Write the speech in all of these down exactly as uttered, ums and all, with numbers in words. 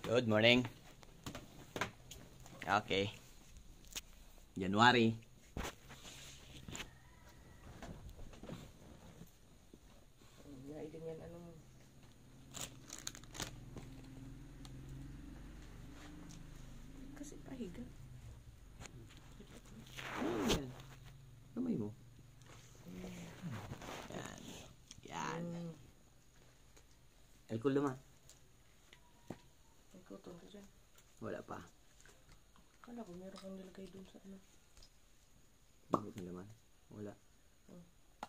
Good morning. Okay. January. Naidin yan anong kasi pahiga. Ayan. Kamay mo. Yan. Yan. Mm. Alcohol naman. Nagkutong ka dyan. Wala pa. Kala ko meron kang nilagay dun sa ano. Bakit na naman? Wala. Oh.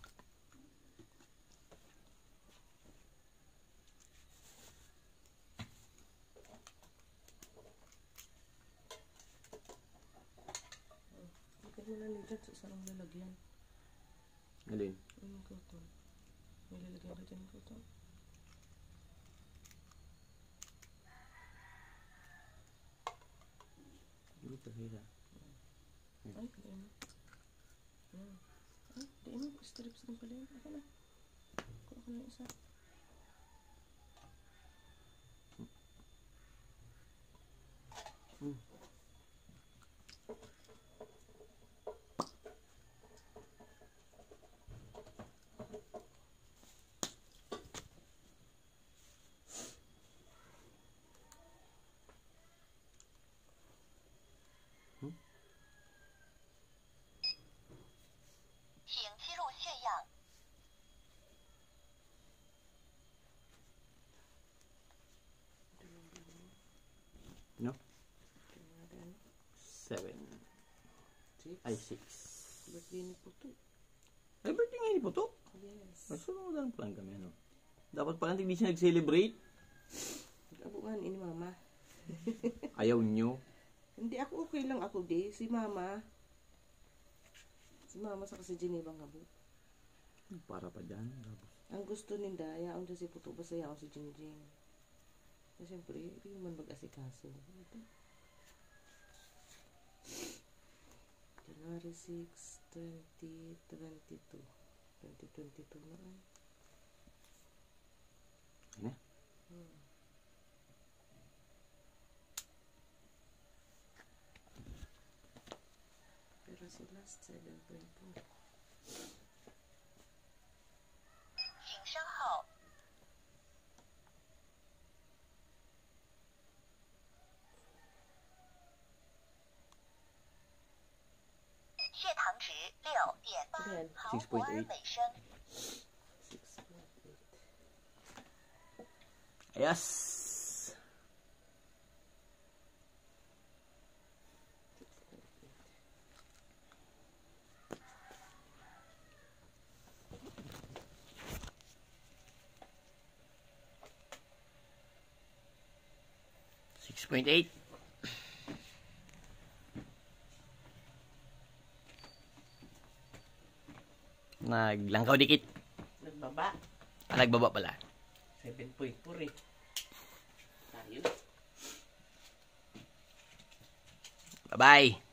Bakit mo na nilagyan sa isang lalagyan? Alin? Yung kutong. May lalagyan ka dyan yung kutong. Dito, hira. Ay, di mo. Ay, di mo. Strips din pala yun. Ako na. Kuha ko na isa. Hmm. No? Seven. Six. Ay, six. Birthday ni Puto. Ay, birthday nga ni Puto? Yes. Masunudan pa lang kami, ano? Dapat pala hindi siya nag-celebrate. Nag-abuhan ini mama. Ayaw nyo. Hindi ako okay lang ako di. Si mama. Si mama sa kasi Geneva nga bu. Para pa dyan. Ang gusto ninda, ayaw dyan si Puto. Basta ayaw si Jingjing. Kasi siyempre, hindi man mag-asikaso. Ito. January six, twenty twenty-two. twenty twenty-two na ay. Ano? Hmm. Pero si last seven point two. Ayan. six point eight. six point eight. Yes! six point eight. Naglangkaw dikit. Nagbaba. Ah, nagbaba pala. seven point four eh. Tayo. Bye-bye.